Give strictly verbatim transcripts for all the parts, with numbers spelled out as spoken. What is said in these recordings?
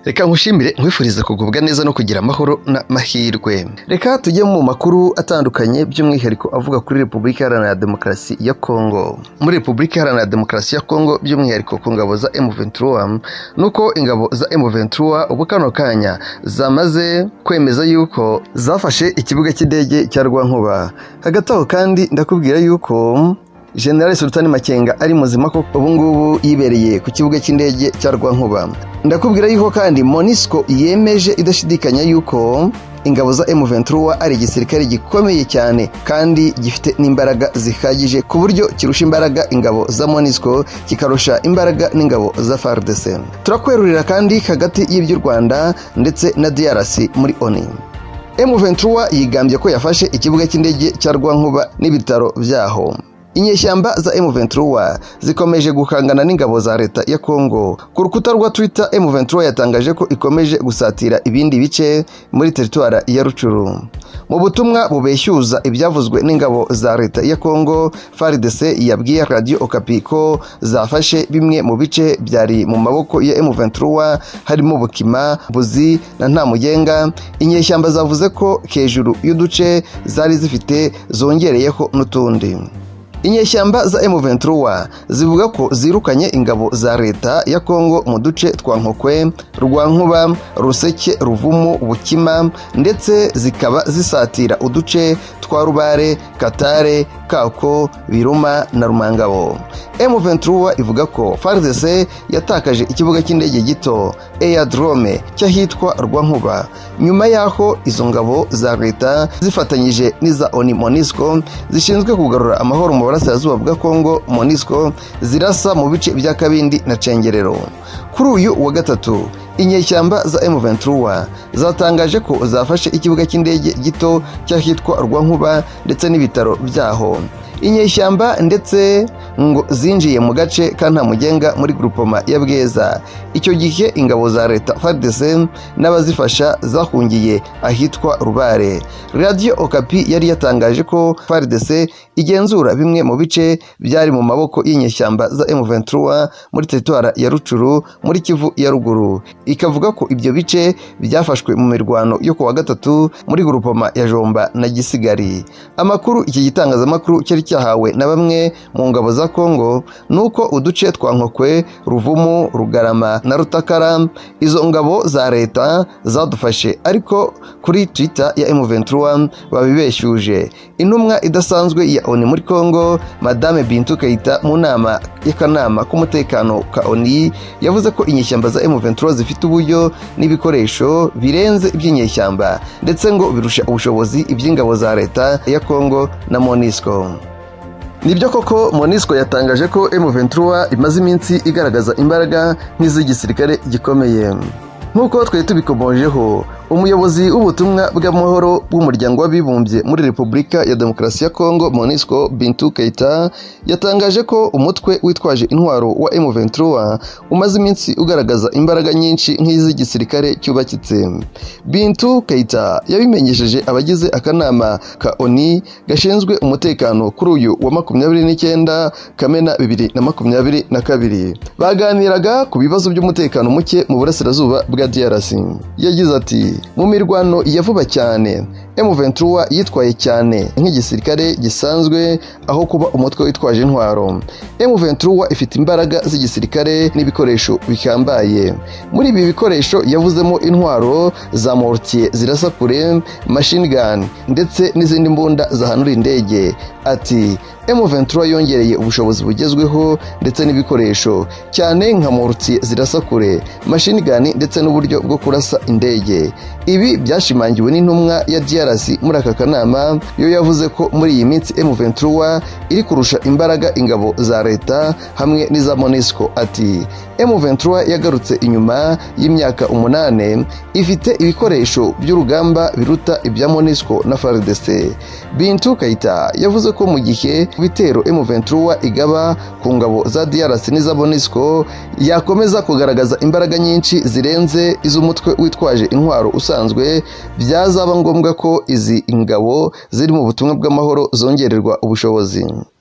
Reka nkushimire nkwifuriza kugubwa neza no kugira amahoro na mahirwe. Reka tujye mu makuru atandukanye by'umwihariko avuga kuri Repubulika Iharanira Demokarasi ya Kongo. Muri Repubulika Iharanira Demokarasi ya Kongo by'umwihariko ku ngabo za M vingt-trois, nuko ingabo za M vingt-trois ubu kano kanya zamaze kwemeza yuko zafashe ikibuga cy'indege cya Rwankuba. Hagati aho kandi ndakubwira yuko General Sultan Makenga ari muzima ko ubu ngubu yibereye ku kibuga cy'indege cya Rwankuba. Ndakubwira yuko kandi Monusco yemeje idashidikanya yuko ingabo za M vingt-trois ari igisirikare gikomeye cyane kandi gifite n'imbaraga zihagije ku buryo kirusha imbaraga ingabo za Monusco kikarusha imbaraga n'ingabo za F A R D C. Turakwerurira kandi hagati y'iby'u Rwanda ndetse na D R C muri O N U. M vingt-trois yigambye ko yafashe ikibuga cy'indege cya Rwankuba n'ibitaro byaho. Inyeshyamba za M vingt-trois zikomeje gukangana n'ingabo za leta ya Kongo. Ku rukuta rwa Twitter, M vingt-trois yatangaje ko ikomeje gusatira ibindi bice muri teritwara ya Rucuru. Mu butumwa bubeshyuza ibyavuzwe n'ingabo za leta ya Kongo, F A R D C yabwiye Radio Okapi ko zafashe bimwe mu bice byari mu maboko ya M vingt-trois harimo Bukima, Buzi na Ntamugenga. Inyeshyamba zavuze ko hejuru y'uduce zari zifite zongereyeho n'utundi. Inyeshyamba za M vingt-trois zivuga ko zirukanye ingabo za leta ya Kongo mu duce twa Nkokwe, Rwankuba, Ruseke, Ruvumu, Bukima ndetse zikaba zisatira uduce twa Rubare, Katare, Kako, Biruma na Rumangabo. M vingt-trois ivuga ko F A R D C yatakaje ikibuga cy'indege gito Airdrome cyahitwa Rwankuba. Nyuma yaho izo ngabo za leta zifatanyije n'iza O N U Monusco zishinzwe kugarura amahoro mu burasirazuba bwa Kongo Monusco zirasa mu bice bya Kabindi na Cengerero. Kuri uyu wa gatatu inyeshyamba za M vingt-trois zatangaje ko zafashe ikibuga cy'indege gito cyahitwa Rwankuba ndetse n'ibitaro byaho. Inyeshyamba ndetse ngo zinjiye mu gace ka Ntamugenga muri groupement ya Bweza. Icyo gihe ingabo za leta F A R D C n'abazifasha zahungiye ahitwa Rubare. Radio Okapi yari yatangaje ko F A R D C igenzura bimwe mu bice byari mu maboko y'inyeshyamba za M vingt-trois muri teritwara ya Rucuru muri Kivu ya ruguru. Ikavuga ko ibyo bice byafashwe mu mirwano yo kuwa gatatu muri groupement ya Jomba na Gisigari. Amakuru iki gitangazamakuru cyari cyahawe na bamwe mu ngabo za Kongo nuko uduce twa Nkokwe, Ruvumu, Rugarama na Rutakara izo ngabo za leta zadufashe, ariko kuri Twitter ya M vingt-trois babibeshyuje. Intumwa idasanzwe ya O N U muri Kongo, Madame Bintou Keita, mu nama y'akanama k'umutekano ka O N U yavuze ko inyeshyamba za M vingt-trois zifite uburyo n'ibikoresho birenze iby'inyeshyamba ndetse ngo birusha ubushobozi iby'ingabo za leta ya Kongo na Monusco. Nibyo koko Monusco yatangaje ko M vingt-trois imaze iminsi igaragaza imbaraga nk'iz'igisirikare gikomeye. Nkuko twe tubikomojeho, umuyobozi w'ubutumwa bw'amahoro bw'umuryango w'abibumbye muri Repubulika ya Demokarasi ya Kongo Monusco, Bintou Keita, yatangaje ko umutwe witwaje intwaro wa M vingt-trois umaze iminsi ugaragaza imbaraga nyinshi nk'iz'igisirikare cyubakitse. Bintou Keita yabimenyesheje abagize akanama ka O N U gashinzwe umutekano kuri uyu wa makumyabiri n'icyenda Kamena bibiri na makumyabiri na kabiri. Baganiraga ku bibazo by'umutekano muke mu burasirazuba bwa D R C. Yagize ati: mu mirwano ya vuba cyane M vingt-trois yitwaye cyane nk'igisirikare gisanzwe aho kuba umutwe witwaje intwaro. M vingt-trois ifite imbaraga z'igisirikare n'ibikoresho bihambaye. Muri ibi bikoresho yavuzemo intwaro za mortier zirasa kure, machine gun ndetse n'izindi mbunda zahanura indege. Ati: M vingt-trois yongereye ubushobozi bugezweho ndetse n'ibikoresho cyane nka mortier zirasa kure, machine gun ndetse n'uburyo bwo kurasa indege. Ibi byashimangiwe n'intumwa ya D R C muri aka kanama, yo yavuze ko muri iyi minsi M vingt-trois iri kurusha imbaraga ingabo za leta hamwe n'iza Monusco. Ati: M vingt-trois yagarutse inyuma y'imyaka umunane, ifite ibikoresho by'urugamba biruta ibya Monusco na F A R D C. Bintou Keita yavuze ko mu gihe bitero M vingt-trois igaba ku ngabo za D R C n'iza Monusco yakomeza kugaragaza imbaraga nyinshi zirenze iz'umutwe witwaje intwaro usanzwe, byazaba ngombwa ko izi ingabo ziri mu butumwa bw'amahoro zongererwa ubushobozi.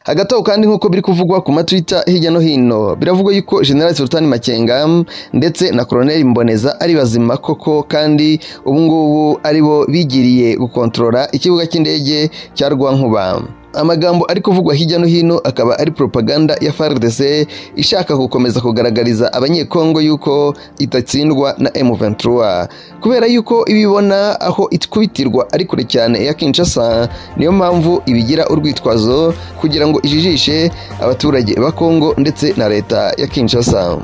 Hagati aho kandi nk'uko biri kuvugwa ku matwitter hirya no hino, biravugwa yuko General Sultan Makenga ndetse na Colonel Mboneza ari bazima koko, kandi ubu ngubu aribo bigiriye gukontorora ikibuga cy'indege cya Rwankuba. Amagambo ari kuvugwa hirya no hino akaba ari propaganda ya F A R D C ishaka gukomeza kugaragariza abanyekongo yuko itatsindwa na M vingt-trois, kubera yuko ibibona aho itkubitirwa ari kure cyane ya Kinshasa. Niyo mpamvu ibigira urwitwazo kugira ngo ijijishe abaturage ba Kongo ndetse na leta ya Kinshasa.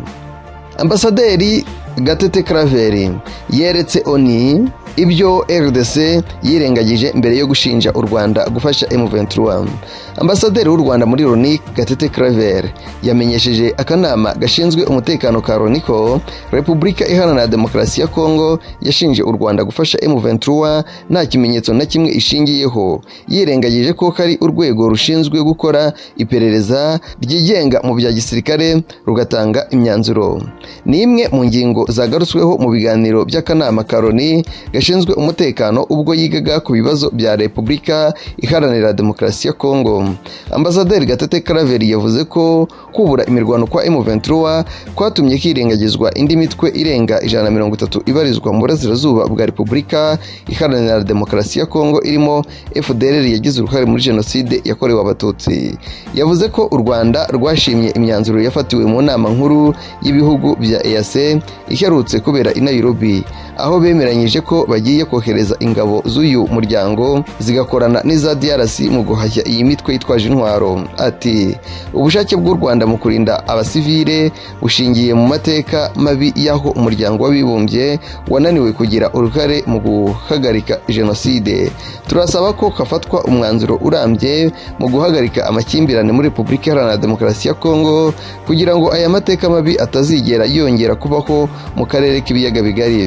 Ambasaderi Gatete Claver yeretse ONU ibyo R D C yirengagije mbere yo gushinja u Rwanda gufasha M vingt-trois. Ambasaderi w'u Rwanda muri Loni Gatete Claver yamenyesheje akanama gashinzwe umutekano ka Loni ko Repubulika Iharanira Demokarasi ya Kongo yashinje u Rwanda gufasha M vingt-trois nta kimenyetso na kimwe ishingiyeho, yirengagije ko kari urwego rushinzwe gukora iperereza ryigenga mu bya gisirikare rugatanga imyanzuro. Ni imwe mu ngingo zagarutsweho mu biganiro by'akanama ka Loni gashinzwe umutekano ubwo yigaga ku bibazo bya Repubulika Iharanira Demokarasi ya Kongo. Ambasaderi Gatete Claver yavuze ko kubura imirwano kwa M vingt-trois kwatumye kirengagizwa indi mitwe irenga ijana na mirongo itatu ibarizwa mu burasirazuba bwa Repubulika Iharanira Demokarasi ya Kongo, irimo F D L R yagize uruhare muri jenoside yakorewe abatutsi. Yavuze ko u Rwanda rwashimye imyanzuro yafatiwe mu nama nkuru y'ibihugu bya E A C iherutse kubera i Nairobi, aho bemeranyije ko bagiye kohereza ingabo z'uyu muryango zigakorana n'iza D R C mu guhashya iyi mitwe yitwaje intwaro. Ati ubushake bw'u Rwanda mu kurinda abasivile bushingiye mu mateka mabi y'aho umuryango w'abibumbye wananiwe kugira uruhare mu guhagarika jenoside. Turasaba ko kafatwa umwanzuro urambye mu guhagarika amakimbirane muri Repubulika Iharanira Demokarasi ya Kongo kugira ngo aya mateka mabi atazigera yongera kubaho mu karere k'ibiyaga bigari.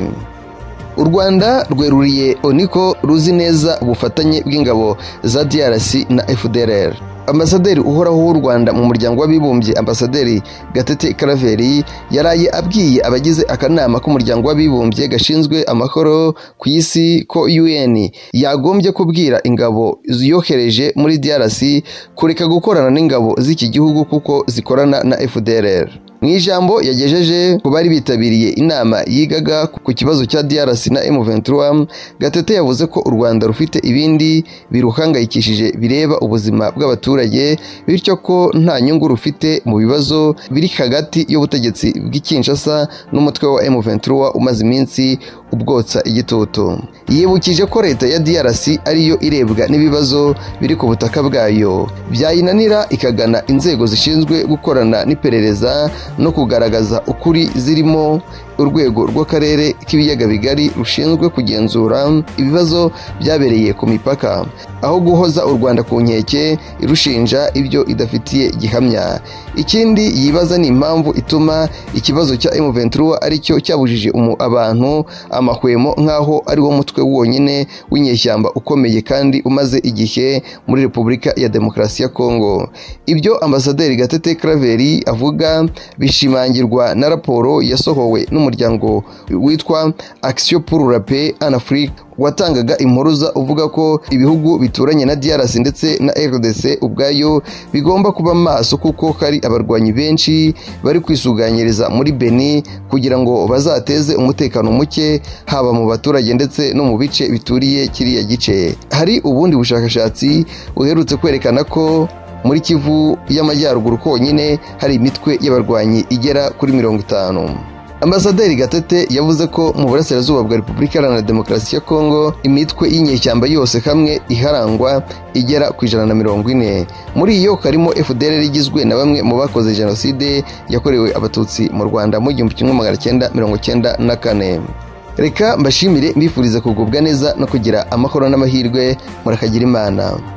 U Rwanda rweruriye ONU ko ruzi neza ubufatanye bw'ingabo za D R C na F D L R. Ambasaderi uhoraho w'u Rwanda mu muryango w'abibumbye Ambasaderi Gatete Claver yaraye abwiye abagize akanama k'umuryango w'abibumbye gashinzwe amahoro ku isi ko U N yagombye kubwira ingabo ziyohereje muri D R C kureka gukorana n'ingabo z'iki gihugu kuko zikorana na F D L R. Mu ijambo yagejeje ku bari bitabiriye inama yigaga ku kibazo cya D R C na M vingt-trois, Gatete yavuze ko u Rwanda rufite ibindi biruhangayikishije bireba ubuzima bw'abaturage, bityo ko nta nyungu rufite mu bibazo biri hagati y'ubutegetsi bw'Kinshasa n'umutwe wa M vingt-trois umaze iminsi ubwotsa igitutu. Yibukije ko leta ya D R C ariyo irebwa n'ibibazo biri ku butaka bwayo, byayinanira ikagana inzego zishinzwe gukorana n'iperereza no kugaragaza ukuri zirimo urwego rw'akarere k'ibiyaga bigari rushinzwe kugenzura ibibazo byabereye ku mipaka, aho guhoza u Rwanda ku nkeke irushinja ibyo idafitiye gihamya. Ikindi yibaza ni impamvu ituma ikibazo cya M vingt-trois aricyo cyabujije abantu amahwemo nk'aho ari wo mutwe wonyine w'inyeshyamba ukomeye kandi umaze igihe muri Repubulika ya Demokarasi ya Kongo. Ibyo Ambasaderi Gatete Claver avuga bishimangirwa na raporo yasohowe n'umuryango witwa Action pour la Paix en Afrique watangaga impuruza uvuga ko ibihugu bituranye na D R C ndetse na R D C ubwayo bigomba kuba maso kuko hari abarwanyi benshi bari kwisuganyiriza muri Beni kugira ngo bazateze umutekano muke haba mu baturage ndetse no mu bice bituriye kiriya gice. Hari ubundi bushakashatsi uherutse kwerekana ko muri Kivu y'Amajyaruguru konyine hari imitwe y'abarwanyi igera kuri mirongo itanu. Ambasaderi Gatete yavuze ko mu burasirazuba bwa Repubulika Iharanira Demokarasi ya Kongo imitwe y'inyeshyamba yose hamwe iharangwa igera ku ijana na mirongo ine. Muri iyo harimo F D L R igizwe na bamwe mu bakoze jenoside yakorewe abatutsi mu Rwanda mu gihumbi kimwe magana cyenda mirongo cyenda na kane. Reka mbashimire mbifuriza kugubwa neza no kugira amahoro n'amahirwe, murakagira Imana.